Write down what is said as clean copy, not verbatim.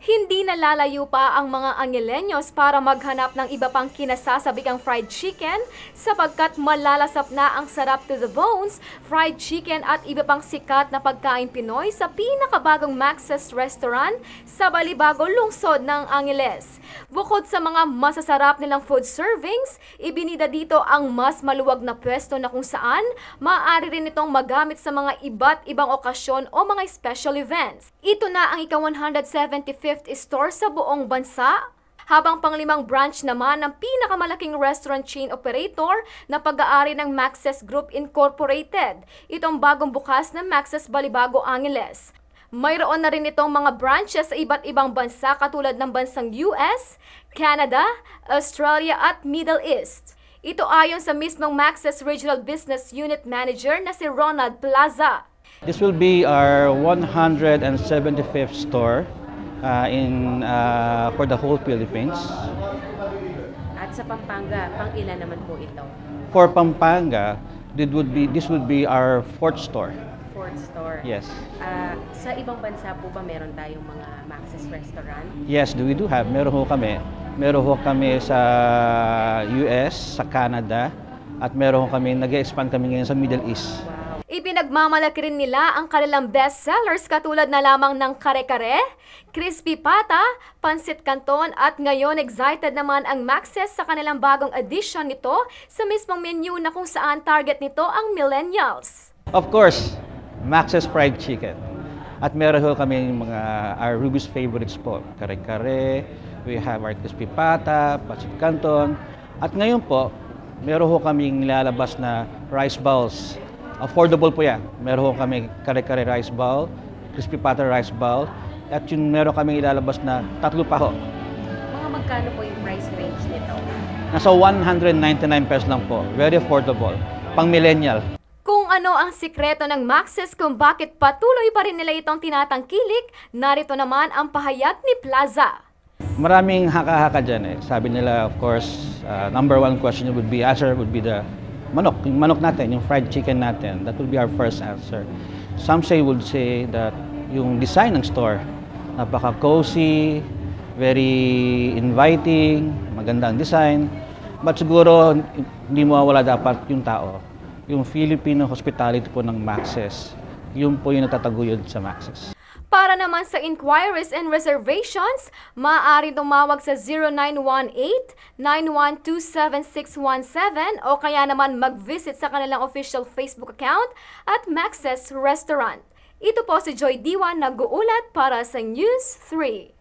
Hindi nalalayo pa ang mga Angileños para maghanap ng iba pang kinasasabikang fried chicken sapagkat malalasap na ang sarap to the bones, fried chicken at iba pang sikat na pagkain Pinoy sa pinakabagong Max's Restaurant sa Balibago, lungsod ng Angeles. Bukod sa mga masasarap nilang food servings, ibinida dito ang mas maluwag na pwesto na kung saan maaari rin itong magamit sa mga iba't ibang okasyon o mga special events. Ito na ang ika-175th store sa buong bansa, habang panglimang branch naman ng pinakamalaking restaurant chain operator na pag-aari ng Max's Group Incorporated, itong bagong bukas na Max's Balibago, Angeles. Mayroon na rin itong mga branches sa iba't ibang bansa katulad ng bansang US, Canada, Australia at Middle East. Ito ayon sa mismong Max's Regional Business Unit Manager na si Ronald Plaza. This will be our 175th store for the whole Philippines. At sa Pampanga, pang ilan naman po ito? For Pampanga, this would be our fourth store. Fourth store? Yes. Sa ibang bansa po ba meron tayong mga Max's Restaurant? Yes, we do have. Meron ho kami. Meron ho kami sa US, sa Canada, at meron ho kami, nag-expand kami ngayon sa Middle East. Wow. Ipinagmamalaki rin nila ang kanilang bestsellers katulad na lamang ng kare-kare, crispy pata, pansit canton at ngayon excited naman ang Max's sa kanilang bagong edition nito sa mismong menu na kung saan target nito ang millennials. Of course, Max's Fried Chicken. At meron ho kami mga our Ruby's favorites po, kare-kare, we have our crispy pata, pansit canton, at ngayon po, meron ho kaming nilalabas na rice balls. Affordable po yan. Meron kami kare-kare rice ball, crispy pata rice ball, at yung meron kami ilalabas na tatlo pa ho. Mga magkano po yung price range nito? Nasa 199 pesos lang po. Very affordable. Pang millennial. Kung ano ang sikreto ng Max's kung bakit patuloy pa rin nila itong tinatangkilik, narito naman ang pahayag ni Plaza. Maraming haka-haka dyan eh. Sabi nila, of course, number one question would be the manok. Yung manok natin, yung fried chicken natin. That would be our first answer. Some would say that yung design ng store, napaka-cozy, very inviting, maganda ang design. But siguro, hindi mawawala dapat yung tao. Yung Filipino hospitality po ng Max's, yun po yung natataguyod sa Max's. Para naman sa inquiries and reservations, maaari tumawag sa 0918-912-7617 o kaya naman mag-visit sa kanilang official Facebook account at Max's Restaurant. Ito po si Joy Diwan nag-uulat para sa News 3.